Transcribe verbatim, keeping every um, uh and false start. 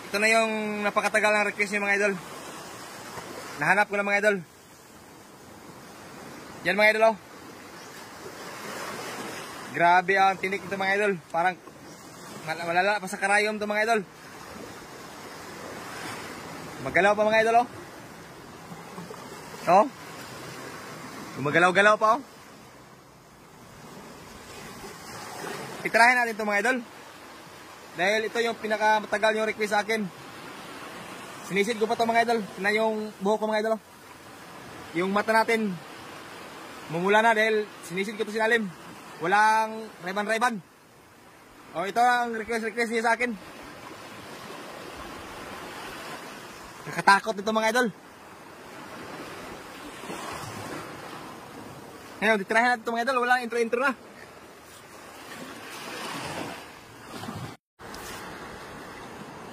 Ito na yung napakatagal ng request niyo mga idol. Nahanap ko na mga idol. Yan mga idol oh. Grabe ang tinik nito mga idol. Parang malala pa sa karayom to mga idol. Magalaw pa mga idol oh. Oh. Gumagalaw-galaw pa oh. Itrahin natin ito mga idol. Dahil ito yung pinakamatagal yung request sa akin. Sinisid ko pa ito mga idol. Na yung buhok ko mga idol. Yung mata natin mumula na dahil sinisid ko ito sinalim. Walang reban-reban. O ito ang request-request niya sa akin. Nakatakot ito mga idol. Ngayon, titirahin natin ito mga idol. Walang intro-intro na.